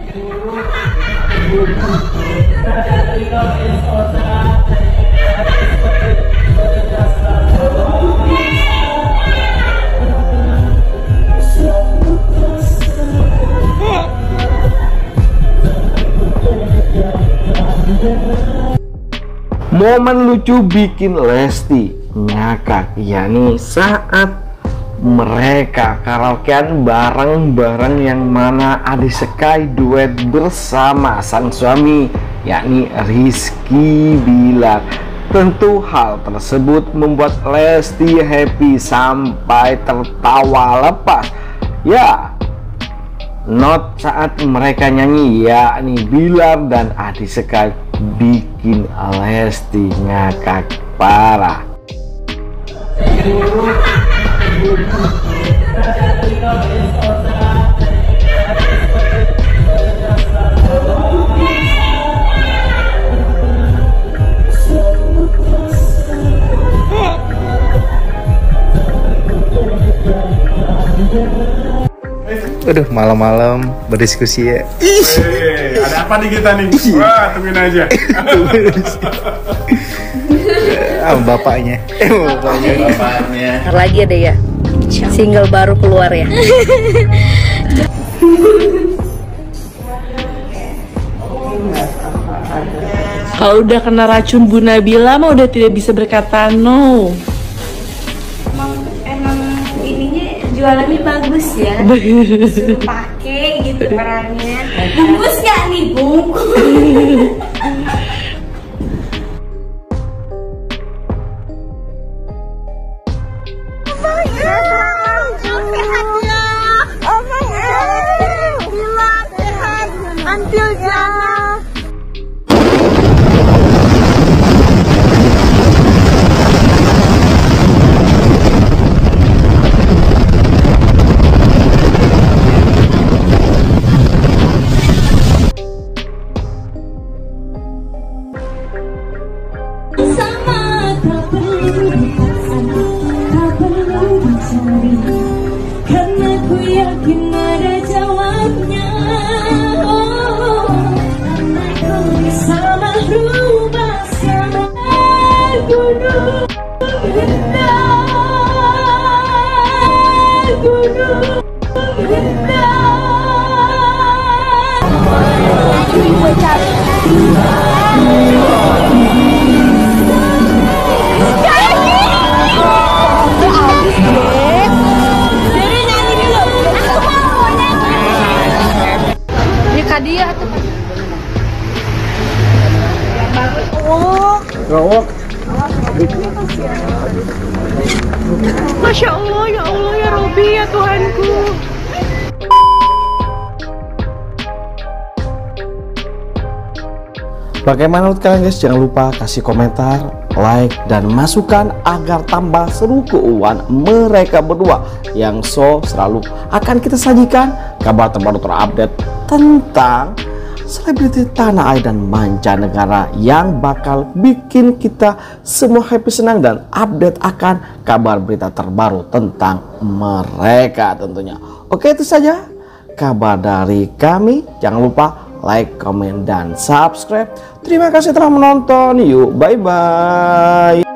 Momen lucu bikin Lesti ngakak, yakni saat mereka karaokean bareng-bareng, yang mana Adi Sekai duet bersama sang suami yakni Rizky Bilar. Tentu hal tersebut membuat Lesti happy sampai tertawa lepas. Ya, not saat mereka nyanyi yakni Bilar dan Adi Sekai bikin Lesti ngakak parah. Aduh, malam-malam berdiskusi ya. Ada apa nih kita nih? Wah, tungguin aja. Bapaknya. Ntar lagi ada ya single baru keluar ya. Kalau udah kena racun Bu Nabila mah udah tidak bisa berkata no. Emang ininya jualannya bagus ya. Suruh pakai gitu perannya. Bungkus gak nih, bungkus? Karena ku yakin ada jawabnya. Anakku sama rumah sama gunung rendah, gunung rendah. Dia tuh Masya Allah, ya Allah, ya Robi, ya Tuhanku. Bagaimana menurut kalian guys? Jangan lupa kasih komentar, like, dan masukan agar tambah seru keuangan mereka berdua yang selalu akan kita sajikan kabar terbaru terupdate tentang selebriti tanah air dan mancanegara yang bakal bikin kita semua happy, senang, dan update akan kabar berita terbaru tentang mereka tentunya. Oke, itu saja kabar dari kami. Jangan lupa like, comment, dan subscribe. Terima kasih telah menonton. Yuk, bye-bye.